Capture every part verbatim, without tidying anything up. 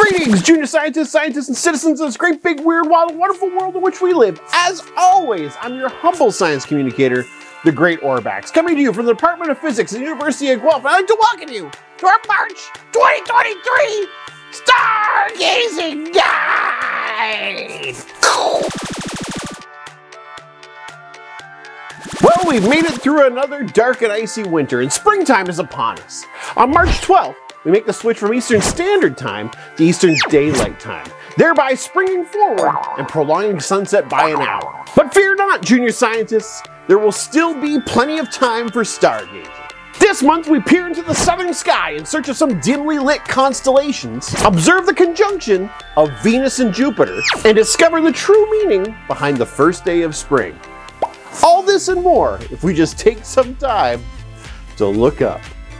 Greetings, junior scientists, scientists, and citizens of this great, big, weird, wild, and wonderful world in which we live. As always, I'm your humble science communicator, the Great Orbax, coming to you from the Department of Physics at the University of Guelph. I'd like to welcome you to our March twenty twenty-three Stargazing Guide! Well, we've made it through another dark and icy winter, and springtime is upon us. On March twelfth, we make the switch from Eastern Standard Time to Eastern Daylight Time, thereby springing forward and prolonging sunset by an hour. But fear not, junior scientists, there will still be plenty of time for stargazing. This month, we peer into the southern sky in search of some dimly lit constellations, observe the conjunction of Venus and Jupiter, and discover the true meaning behind the first day of spring. All this and more if we just take some time to look up.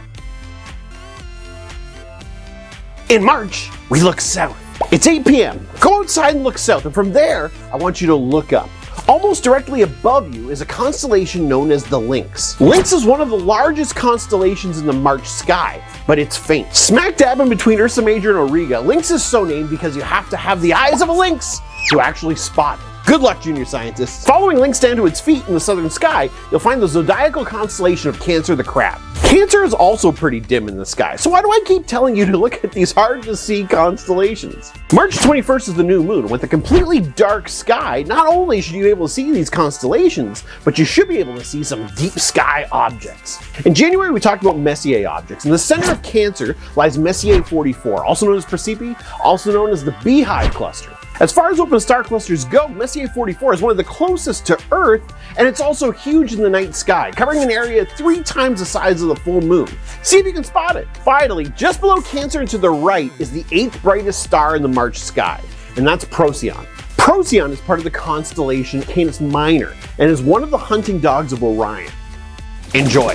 In March, we look south. It's eight p m Go outside and look south, and from there, I want you to look up. Almost directly above you is a constellation known as the Lynx. Lynx is one of the largest constellations in the March sky, but it's faint. Smack dab in between Ursa Major and Auriga, Lynx is so named because you have to have the eyes of a lynx to actually spot it. Good luck, junior scientists. Following Lynx down to its feet in the southern sky, you'll find the zodiacal constellation of Cancer the Crab. Cancer is also pretty dim in the sky, so why do I keep telling you to look at these hard-to-see constellations? March twenty-first is the new moon. With a completely dark sky, not only should you be able to see these constellations, but you should be able to see some deep sky objects. In January, we talked about Messier objects. In the center of Cancer lies Messier forty-four, also known as Prasepe, also known as the Beehive Cluster. As far as open star clusters go, Messier forty-four is one of the closest to Earth, and it's also huge in the night sky, covering an area three times the size of the full moon. See if you can spot it. Finally, just below Cancer and to the right is the eighth brightest star in the March sky, and that's Procyon. Procyon is part of the constellation Canis Minor, and is one of the hunting dogs of Orion. Enjoy!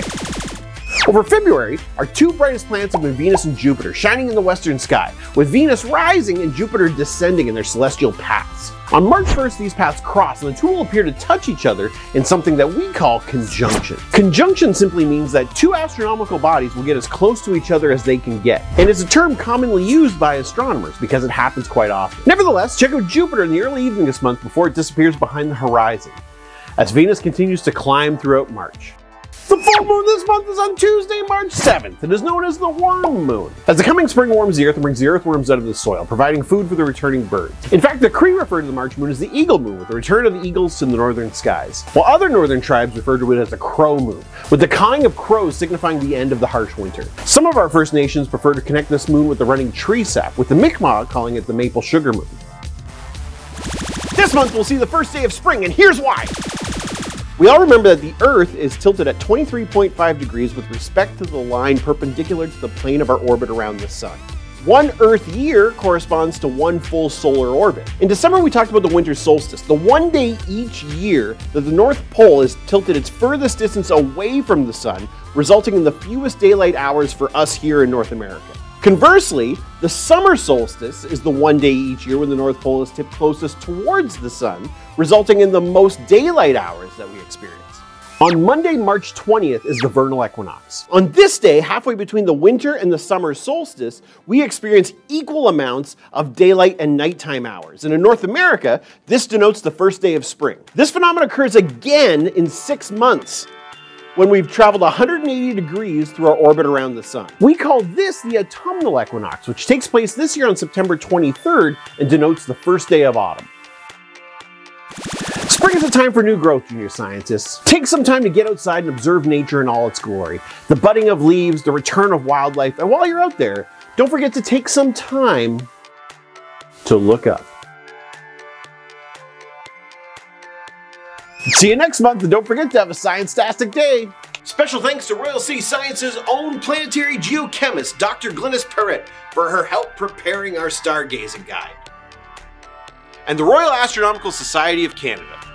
Over February, our two brightest planets have been Venus and Jupiter, shining in the western sky, with Venus rising and Jupiter descending in their celestial paths. On March first, these paths cross, and the two will appear to touch each other in something that we call conjunction. Conjunction simply means that two astronomical bodies will get as close to each other as they can get, and it's a term commonly used by astronomers because it happens quite often. Nevertheless, check out Jupiter in the early evening this month before it disappears behind the horizon, as Venus continues to climb throughout March. The full moon this month is on Tuesday, March seventh. It is known as the worm moon, as the coming spring warms the earth and brings the earthworms out of the soil, providing food for the returning birds. In fact, the Cree refer to the March moon as the eagle moon, with the return of the eagles to the northern skies, while other northern tribes refer to it as the crow moon, with the cawing of crows signifying the end of the harsh winter. Some of our First Nations prefer to connect this moon with the running tree sap, with the Mi'kmaq calling it the maple sugar moon. This month we'll see the first day of spring, and here's why! We all remember that the Earth is tilted at twenty-three point five degrees with respect to the line perpendicular to the plane of our orbit around the Sun. One Earth year corresponds to one full solar orbit. In December, we talked about the winter solstice, the one day each year that the North Pole is tilted its furthest distance away from the Sun, resulting in the fewest daylight hours for us here in North America. Conversely, the summer solstice is the one day each year when the North Pole is tipped closest towards the Sun, resulting in the most daylight hours that we experience. On Monday, March twentieth is the vernal equinox. On this day, halfway between the winter and the summer solstice, we experience equal amounts of daylight and nighttime hours. And in North America, this denotes the first day of spring. This phenomenon occurs again in six months. When we've traveled one hundred eighty degrees through our orbit around the Sun. We call this the autumnal equinox, which takes place this year on September twenty-third and denotes the first day of autumn. Spring is a time for new growth, junior scientists. Take some time to get outside and observe nature in all its glory. The budding of leaves, the return of wildlife, and while you're out there, don't forget to take some time to look up. See you next month, and don't forget to have a science-tastic day. Special thanks to Royal City Science's own planetary geochemist, Doctor Glynis Perrett, for her help preparing our stargazing guide. And the Royal Astronomical Society of Canada.